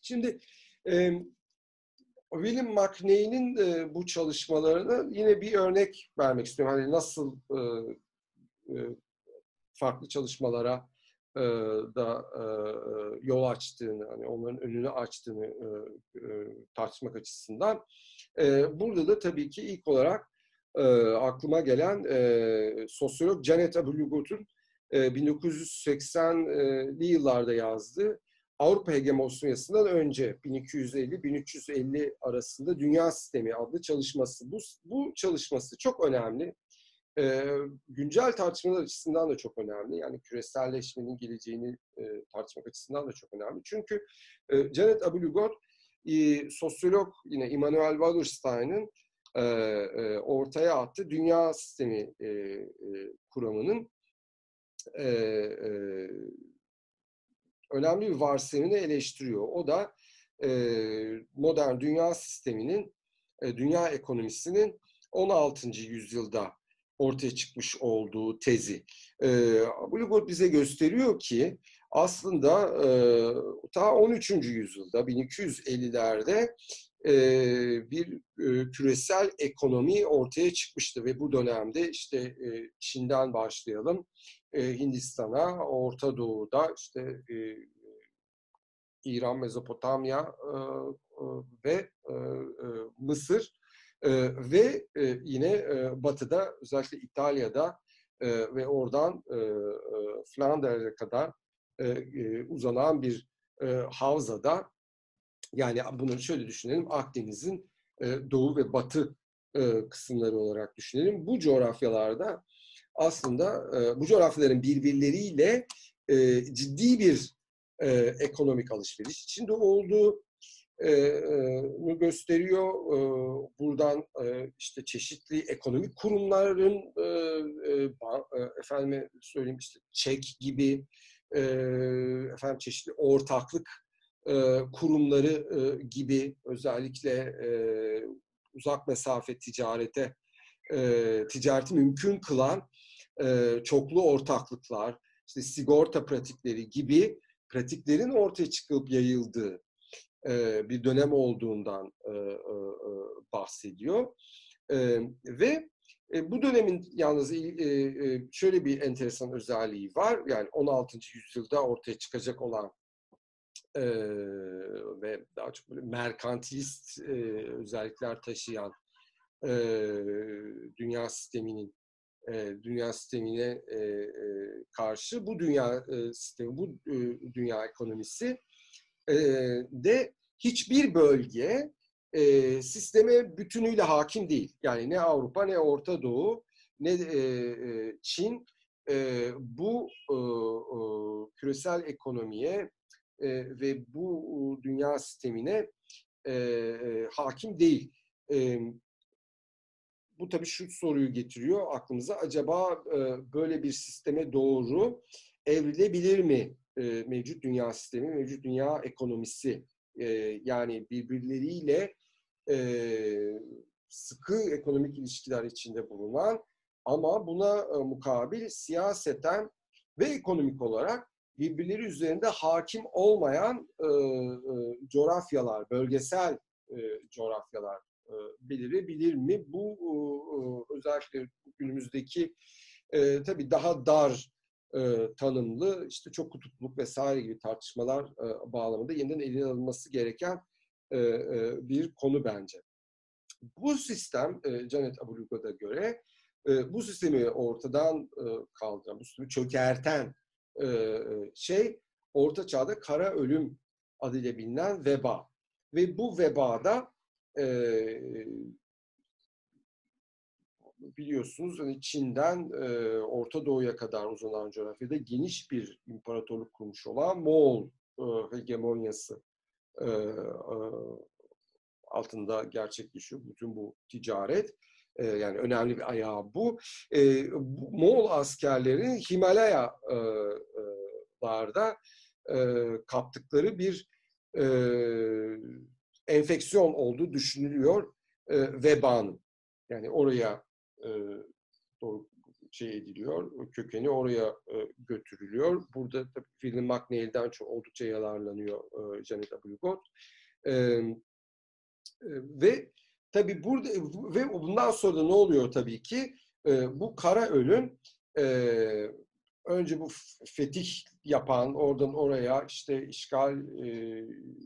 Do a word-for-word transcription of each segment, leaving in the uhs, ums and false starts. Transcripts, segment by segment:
Şimdi e, William McNeill e, bu çalışmalarına yine bir örnek vermek istiyorum. Hani nasıl e, e, farklı çalışmalara e, da e, yol açtığını, hani onların önünü açtığını e, e, tartışmak açısından. E, burada da tabii ki ilk olarak e, aklıma gelen e, sosyolog Janet Abulugut'un e, bin dokuz yüz seksenli yıllarda yazdığı Avrupa Hegemonyası'ndan önce bin iki yüz elli bin üç yüz elli arasında Dünya Sistemi adlı çalışması. Bu, bu çalışması çok önemli. E, güncel tartışmalar açısından da çok önemli. Yani küreselleşmenin geleceğini e, tartışmak açısından da çok önemli. Çünkü e, Janet Abulugot, e, sosyolog yine Immanuel Wallerstein'ın e, e, ortaya attığı dünya sistemi e, e, kuramının e, e, önemli bir varsayımını eleştiriyor. O da e, modern dünya sisteminin, e, dünya ekonomisinin on altıncı yüzyılda ortaya çıkmış olduğu tezi. E, Abulugot bize gösteriyor ki aslında e, ta on üçüncü yüzyılda, bin iki yüz ellilerde e, bir e, küresel ekonomi ortaya çıkmıştı ve bu dönemde işte e, Çin'den başlayalım, e, Hindistan'a, Orta Doğu'da işte e, İran, Mezopotamya e, e, ve e, e, Mısır e, ve e, yine e, Batı'da, özellikle İtalya'da e, ve oradan e, e, Flandern'e kadar e, e, uzanan bir e, havzada, yani bunu şöyle düşünelim, Akdeniz'in e, doğu ve batı e, kısımları olarak düşünelim. Bu coğrafyalarda aslında e, bu coğrafyaların birbirleriyle e, ciddi bir e, ekonomik alışveriş içinde olduğu e, e, gösteriyor. E, buradan e, işte çeşitli ekonomik kurumların e, e, efendim söyleyeyim işte ÇEK gibi e, efendim çeşitli ortaklık e, kurumları e, gibi, özellikle e, uzak mesafe ticarete e, ticareti mümkün kılan e, çoklu ortaklıklar, işte sigorta pratikleri gibi pratiklerin ortaya çıkıp yayıldığı e, bir dönem olduğundan e, e, bahsediyor. E, ve e, bu dönemin yalnız e, e, şöyle bir enteresan özelliği var. Yani on altıncı yüzyılda ortaya çıkacak olan e, ve daha çok böyle merkantilist e, özellikler taşıyan e, dünya sisteminin e, dünya sistemine e, e, karşı bu dünya e, sistemi, bu e, dünya ekonomisi e, de hiçbir bölge e, sisteme bütünüyle hakim değil. Yani ne Avrupa, ne Orta Doğu, ne e, e, Çin e, bu e, e, küresel ekonomiye e, ve bu dünya sistemine e, e, hakim değil. E, Bu tabii şu soruyu getiriyor aklımıza. Acaba e, böyle bir sisteme doğru evrilebilir mi e, mevcut dünya sistemi, mevcut dünya ekonomisi? E, yani birbirleriyle e, sıkı ekonomik ilişkiler içinde bulunan ama buna e, mukabil siyaseten ve ekonomik olarak birbirleri üzerinde hakim olmayan e, e, coğrafyalar, bölgesel e, coğrafyalar e, belirebilir mi? Bu e, özellikle günümüzdeki e, tabii daha dar e, tanımlı, işte çok kutupluluk vesaire gibi tartışmalar e, bağlamında yeniden eline alınması gereken e, e, bir konu bence. Bu sistem e, Janet Abulugut'a göre e, bu sistemi ortadan e, kaldıran, bu sistemi çökerten e, şey Orta Çağ'da kara ölüm adıyla bilinen veba. Ve bu vebada e, biliyorsunuz hani Çin'den e, Orta Doğu'ya kadar uzanan coğrafyada geniş bir imparatorluk kurmuş olan Moğol e, hegemonyası e, e, altında gerçekleşiyor bütün bu ticaret. E, yani önemli bir ayağı bu. E, bu Moğol askerlerin Himalayalarda e, kaptıkları bir e, enfeksiyon olduğu düşünülüyor e, vebanın. Yani oraya e, doğru şey ediliyor, kökeni oraya e, götürülüyor. Burada tabii William McNeil'den çok oldukça yararlanıyor e, Janet Abildgaard. E, e, ve tabii burada ve bundan sonra da ne oluyor tabii ki? E, bu kara ölüm e, önce bu fetih yapan, oradan oraya işte işgal e,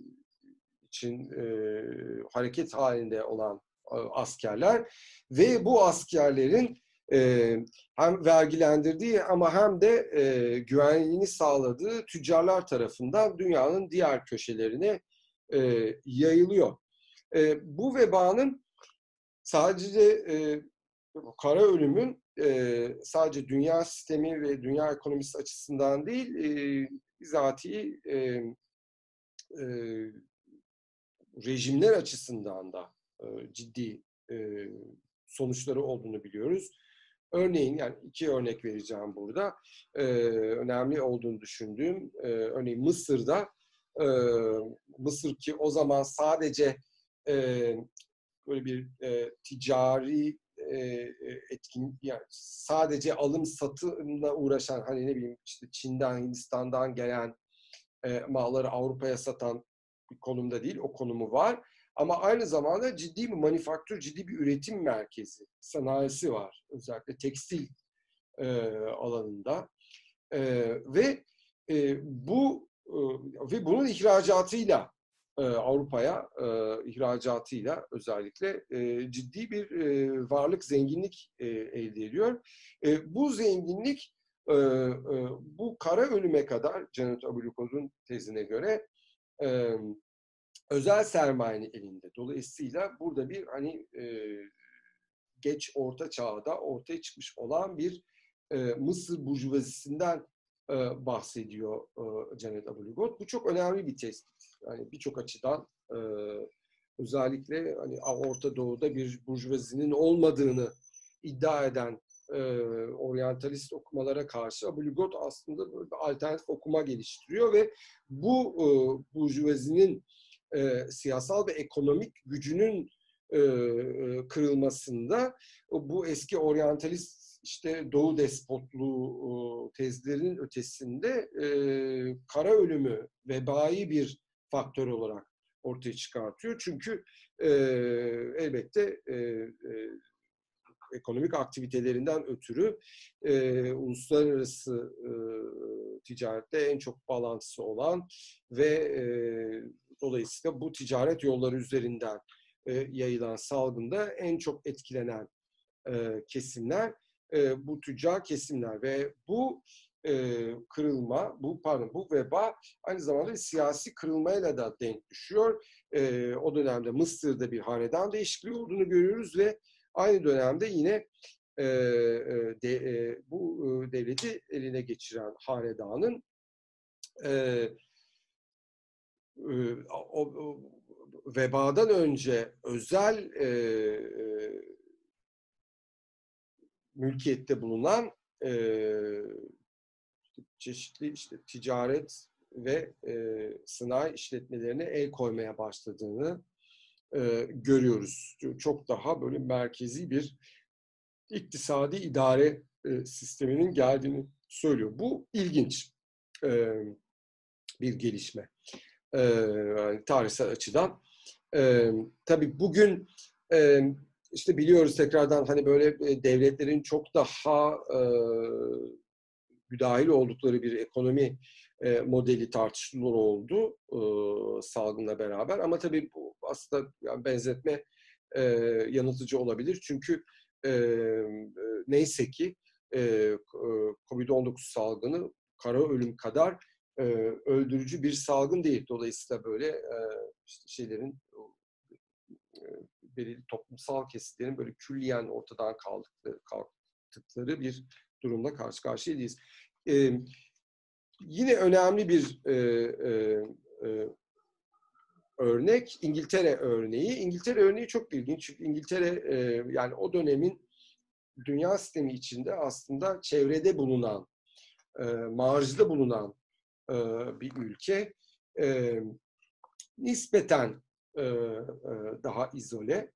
için e, hareket halinde olan e, askerler ve bu askerlerin e, hem vergilendirdiği ama hem de e, güvenliğini sağladığı tüccarlar tarafından dünyanın diğer köşelerine e, yayılıyor. E, bu vebanın sadece e, kara ölümün e, sadece dünya sistemi ve dünya ekonomisi açısından değil, e, bizatihi e, e, rejimler açısından da e, ciddi e, sonuçları olduğunu biliyoruz. Örneğin, yani iki örnek vereceğim burada. E, önemli olduğunu düşündüğüm, e, örneğin Mısır'da, e, Mısır ki o zaman sadece e, böyle bir e, ticari e, etkin, yani sadece alım satımla uğraşan, hani ne bileyim işte Çin'den, Hindistan'dan gelen e, malları Avrupa'ya satan bir konumda değil, o konumu var. Ama aynı zamanda ciddi bir manifaktür, ciddi bir üretim merkezi, sanayisi var. Özellikle tekstil e, alanında. E, ve e, bu e, ve bunun ihracatıyla e, Avrupa'ya e, ihracatıyla özellikle e, ciddi bir e, varlık, zenginlik e, elde ediyor. E, bu zenginlik e, e, bu kara ölüme kadar Janet Abildgaard'un tezine göre e, özel sermayenin elinde. Dolayısıyla burada bir hani e, geç orta çağda ortaya çıkmış olan bir e, Mısır burjuvazisinden e, bahsediyor e, Janet Abildgaard. Bu çok önemli bir tespit. Yani birçok açıdan e, özellikle hani Orta Doğu'da bir burjuvazinin olmadığını iddia eden e, oryantalist okumalara karşı Abildgaard aslında böyle bir alternatif okuma geliştiriyor ve bu e, burjuvazinin e, siyasal ve ekonomik gücünün e, kırılmasında bu eski oryantalist işte Doğu despotluğu tezlerinin ötesinde e, kara ölümü vebai bir faktör olarak ortaya çıkartıyor. Çünkü e, elbette e, e, ekonomik aktivitelerinden ötürü e, uluslararası e, ticarette en çok bağlantısı olan ve e, dolayısıyla bu ticaret yolları üzerinden e, yayılan salgında en çok etkilenen e, kesimler e, bu tüccar kesimler ve bu e, kırılma, bu pardon bu veba aynı zamanda siyasi kırılmayla da denk düşüyor. E, o dönemde Mısır'da bir hanedan değişikliği olduğunu görüyoruz ve aynı dönemde yine e, de, e, bu e, devleti eline geçiren hanedanın e, e, o, o, vebadan önce özel e, e, mülkiyette bulunan e, çeşitli işte ticaret ve e, sanayi işletmelerine el koymaya başladığını e, görüyoruz. Çok daha böyle merkezi bir iktisadi idare e, sisteminin geldiğini söylüyor. Bu ilginç e, bir gelişme. E, yani tarihsel açıdan. E, tabii bugün e, işte biliyoruz tekrardan hani böyle e, devletlerin çok daha e, müdahil oldukları bir ekonomi e, modeli tartışılır oldu e, salgınla beraber. Ama tabii bu aslında yani benzetme e, yanıltıcı olabilir. Çünkü e, neyse ki e, kovid on dokuz salgını kara ölüm kadar e, öldürücü bir salgın değil. Dolayısıyla böyle e, işte şeylerin e, belirli toplumsal kesitlerin böyle külliyen ortadan kaldıkları, kalktıkları bir durumla karşı karşıya değiliz. Ee, yine önemli bir e, e, e, örnek İngiltere örneği. İngiltere örneği çok ilginç çünkü İngiltere e, yani o dönemin dünya sistemi içinde aslında çevrede bulunan, e, marjda bulunan e, bir ülke. E, nispeten e, e, daha izole.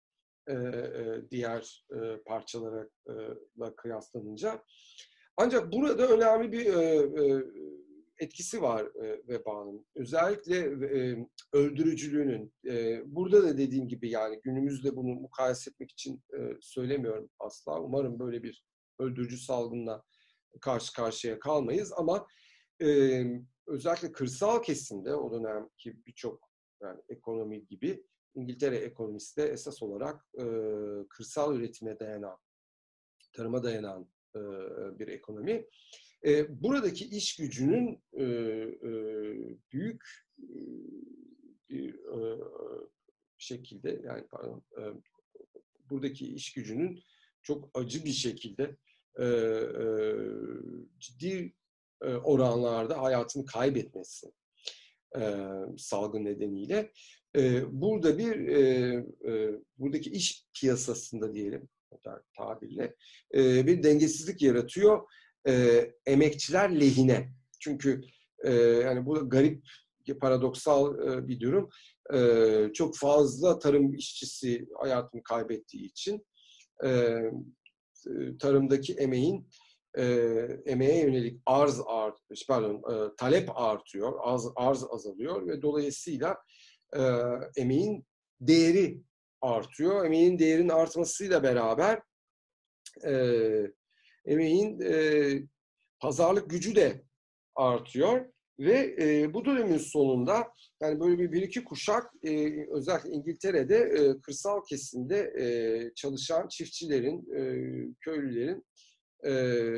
e, e, diğer e, parçalara e, kıyaslanınca. Ancak burada önemli bir e, e, etkisi var e, vebanın. Özellikle e, öldürücülüğünün. E, burada da dediğim gibi yani günümüzde bunu mukayese etmek için e, söylemiyorum asla. Umarım böyle bir öldürücü salgınla karşı karşıya kalmayız ama e, özellikle kırsal kesimde o dönemki birçok yani ekonomi gibi İngiltere ekonomisi de esas olarak e, kırsal üretime dayanan, tarıma dayanan e, bir ekonomi. E, buradaki iş gücünün e, e, büyük e, bir e, şekilde yani pardon, e, buradaki iş gücünün çok acı bir şekilde e, e, ciddi e, oranlarda hayatını kaybetmesi e, salgın nedeniyle e, burada bir e, e, buradaki iş piyasasında diyelim tabirle e, bir dengesizlik yaratıyor e, emekçiler lehine. Çünkü e, yani bu garip, paradoksal e, bir durum. E, çok fazla tarım işçisi hayatını kaybettiği için e, tarımdaki emeğin e, emeğe yönelik arz art, pardon, e, talep artıyor, arz, arz azalıyor ve dolayısıyla e, emeğin değeri artıyor. Emeğin değerinin artmasıyla beraber e, emeğin e, pazarlık gücü de artıyor ve e, bu dönemin sonunda yani böyle bir, bir iki kuşak e, özellikle İngiltere'de e, kırsal kesimde e, çalışan çiftçilerin, e, köylülerin e,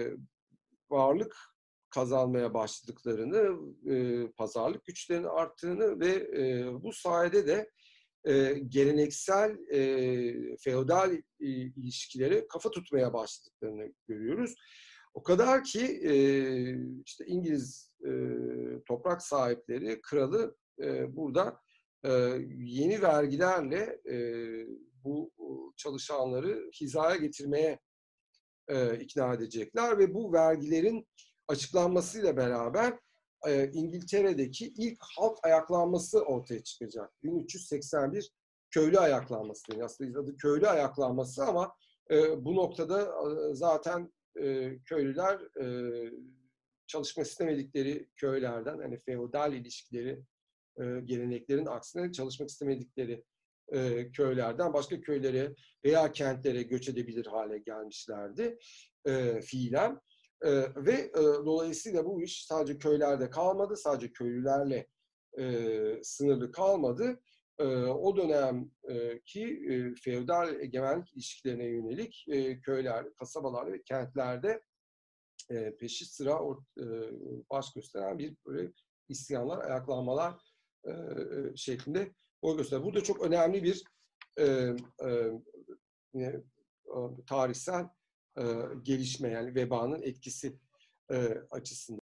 varlık kazanmaya başladıklarını, e, pazarlık güçlerinin arttığını ve e, bu sayede de e, geleneksel e, feodal e, ilişkileri kafa tutmaya başladıklarını görüyoruz. O kadar ki e, işte İngiliz e, toprak sahipleri kralı e, burada e, yeni vergilerle e, bu çalışanları hizaya getirmeye e, ikna edecekler ve bu vergilerin açıklanmasıyla beraber e, İngiltere'deki ilk halk ayaklanması ortaya çıkacak. bin üç yüz seksen bir köylü ayaklanması deniyor. Aslında adı köylü ayaklanması ama e, bu noktada e, zaten e, köylüler e, çalışmak istemedikleri köylerden, hani feodal ilişkileri, e, geleneklerin aksine çalışmak istemedikleri e, köylerden başka köylere veya kentlere göç edebilir hale gelmişlerdi e, fiilen. E, ve e, dolayısıyla bu iş sadece köylerde kalmadı, sadece köylülerle e, sınırlı kalmadı. E, o dönemki e, feodal egemenlik ilişkilerine yönelik e, köyler, kasabalar ve kentlerde e, peşi sıra or, e, baş gösteren bir böyle isyanlar, ayaklanmalar e, şeklinde boy gösteriyor. Burada çok önemli bir e, e, e, tarihsel e, gelişme yani vebanın etkisi e, açısından.